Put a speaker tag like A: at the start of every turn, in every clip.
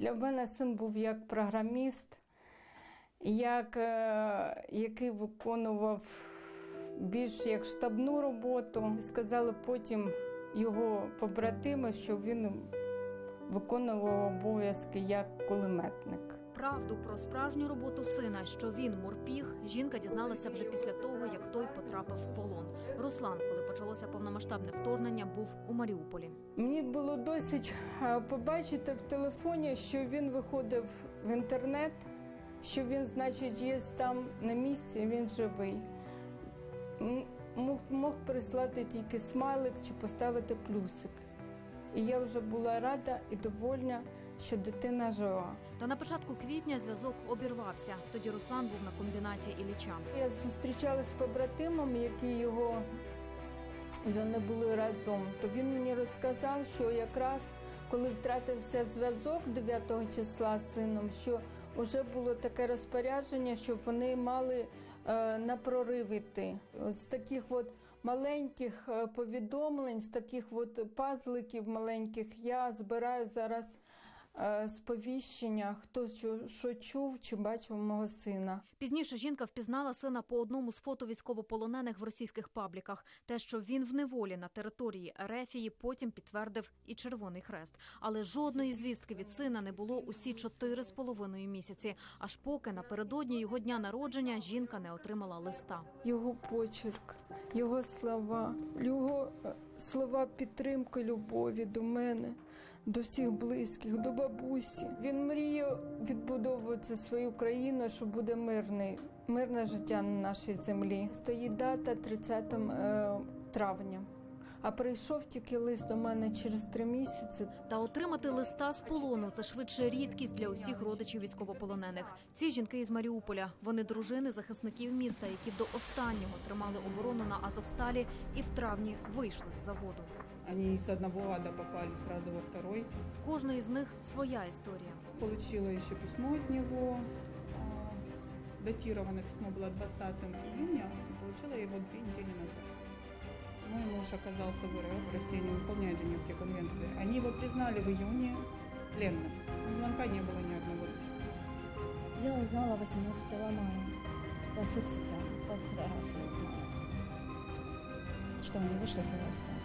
A: Для мене син був як програміст, який виконував більш як штабну роботу. Сказали потім його побратими, що він виконував обов'язки як кулеметник.
B: Правду про справжню роботу сина, що він морпіг, жінка дізналася вже після того, як той потрапив в полон. Руслан, коли почалося повномасштабне вторгнення, був у Маріуполі.
A: Мені було досить побачити в телефоні, що він виходив в інтернет, що він, значить, є там на місці, він живий. Мог прислати тільки смайлик чи поставити плюсик. І я вже була рада і довольна, що дитина жива.
B: Та на початку квітня зв'язок обірвався. Тоді Руслан був на комбінаті Ілліча.
A: Я зустрічалася з побратимом, які вони були разом. То він мені розказав, що якраз коли втратився зв'язок 9 числа з сином, що вже було таке розпорядження, щоб вони мали на прорив іти. З таких от маленьких повідомлень, з таких от пазликів маленьких я збираю зараз сповіщення, хто що чув чи бачив мого сина.
B: Пізніше жінка впізнала сина по одному з фото військовополонених в російських пабліках. Те, що він в неволі на території Ерефії, потім підтвердив і Червоний Хрест. Але жодної звістки від сина не було усі 4,5 місяці. Аж поки напередодні його дня народження жінка не отримала листа.
A: Його почерк, його слова підтримки, любові до мене, до всіх близьких, до бабусі. Він мріє відбудовувати свою країну, що буде мирне життя на нашій землі. Стоїть дата 30 травня. А прийшов тільки лист до мене через 3 місяці.
B: Та отримати листа з полону – це швидше рідкість для усіх родичів військовополонених. Ці жінки із Маріуполя. Вони дружини захисників міста, які до останнього тримали оборону на Азовсталі і в травні вийшли з заводу.
C: Они с одного ада попали сразу во второй.
B: В кожної з них своя історія.
C: Получила еще письмо от него. Датировано письмо было 20 июня. Получила его 2 недели назад. Мой муж оказался в РФ, в России не выполняет Женевские конвенции. Они его признали в июне пленным. Но звонка не было ни одного до сих пор.
D: Я узнала 18 мая по соцсетям, по фотографии узнала, что они вышли с Азовстали.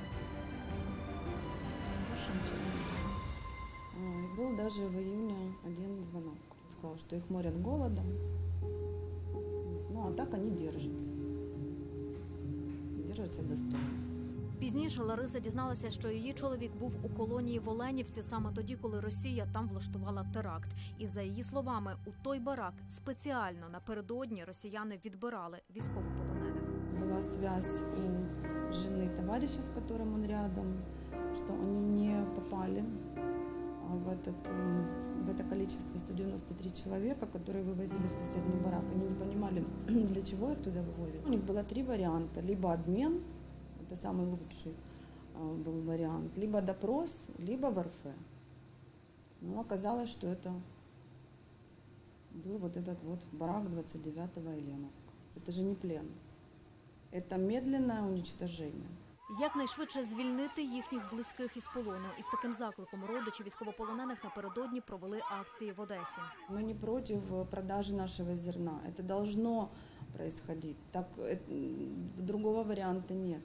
D: Больше ничего не знаю.
E: Был даже в июне один звонок. Сказал, что их морят голодом. Ну, а так они держатся. Держаться достойно.
B: Пізніше Лариса дізналася, що її чоловік був у колонії в Оленівці саме тоді, коли Росія там влаштувала теракт. І за її словами, у той барак спеціально напередодні росіяни відбирали військовополонених.
E: Была связь у жены товарища, с которым он рядом, что они не попали в это количество 193 человека, которые вывозили в соседний барак. Они не понимали, для чего их туда вывозят. У них было 3 варианта. Либо обмен, это самый лучший был вариант, либо допрос, либо в РФ. Но оказалось, что это был вот этот вот барак 29-го Еленовка. Это же не плен. Это медленное уничтожение.
B: Якнайшвидше звільнити їхніх близьких із полону. Із таким закликом родичі військовополонених напередодні провели акції в Одесі.
E: Мы не против продажи нашего зерна. Это должно происходить. Так, другого варианта нет.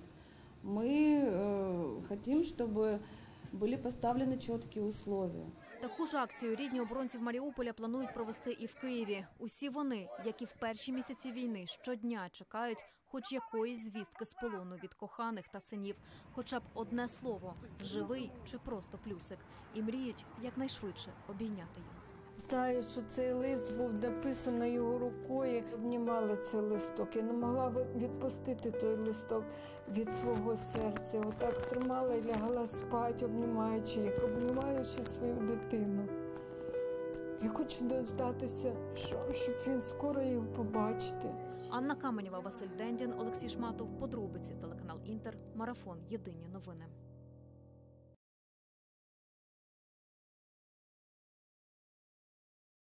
E: Мы хотим, чтобы были поставлены четкие условия.
B: Таку ж акцію рідні оборонців Маріуполя планують провести і в Києві. Усі вони, як і в перші місяці війни, щодня чекають хоч якоїсь звістки з полону від коханих та синів. Хоча б одне слово – живий чи просто плюсик. І мріють якнайшвидше обійняти їх.
A: Знаю, що цей лист був написаний його рукою. Обнімала цей листок. Я не могла відпустити той листок від свого серця. Отак тримала і лягала спати, обнімаючи, як обнімаючи свою дитину. Я хочу дождатися, щоб він скоро його побачити.
B: Анна Каменєва, Василь Дендін, Олексій Шматов. Подробиці. Телеканал Інтер. Марафон. Єдині новини.